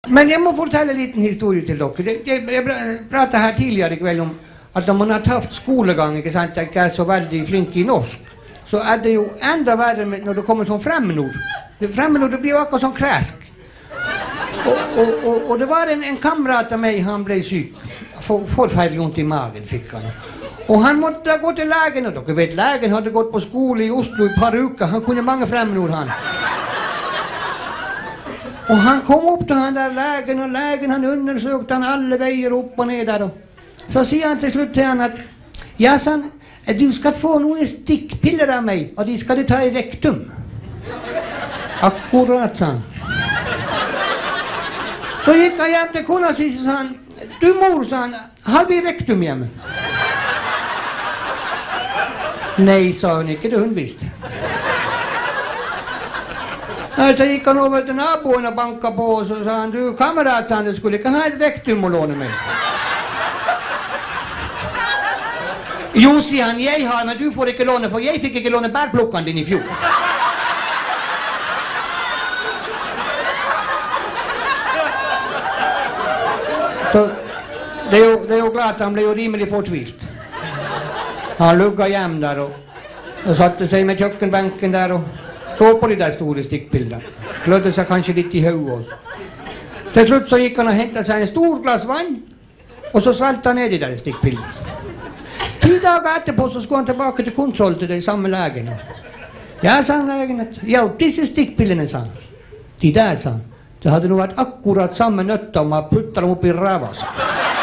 Men jag må fortelle en liten historie til dere. Jeg pratet her tidligere I kveld om at når man har tatt skolegang, ikke sant, jeg er så veldig flink I norsk, så det jo enda verre når det kommer sånn fremmedord. Fremmedord, det blir jo akkurat sånn kræsk. Og det var en kamerat av meg, han ble syk. Forferdelig vondt I magen fikk han. Og han måtte gå til legen, og dere vet, legen hadde gått på skole I Oslo I et par uker. Han kunne mange fremmedord, han. Og han kom opp til han der legen, og legen han undersøkte han alle veier opp og ned der. Og så sier han til slutt til han at ja, sa han, du skal få noen stikkpiller av meg, og de skal du ta I rektum. Akkurat, sa han. Så gikk han hjem til kona si, så sa han, du mor, sa han, har vi rektum hjemme? Nei, sa hun ikke, det hun visste. Så gikk han over til naboen og banket på, og så sa han, du kamerat, sa han, du skulle ikke ha et rektum å låne meg. Jo, sier han, jeg har, men du får ikke låne, for jeg fikk ikke låne bærplukkene din I fjor. Så det er jo klart, han ble jo rimelig fortvilt. Han lugget hjem der og satte seg med kjøkkenbenken der og så på de der store stikkpillene. Klødde seg kanskje litt I hodet også. Til slutt så gikk han og hentet seg en stor glass vann, og så svelgte han ned de der stikkpillene. 10 dager etterpå så skulle han tilbake til kontroll til den samme legen. Ja, sa han legen, ja, disse stikkpillene, sa han. De der, sa han. Det hadde nå vært akkurat samme nøtta om man puttet dem opp I ræva, sa han.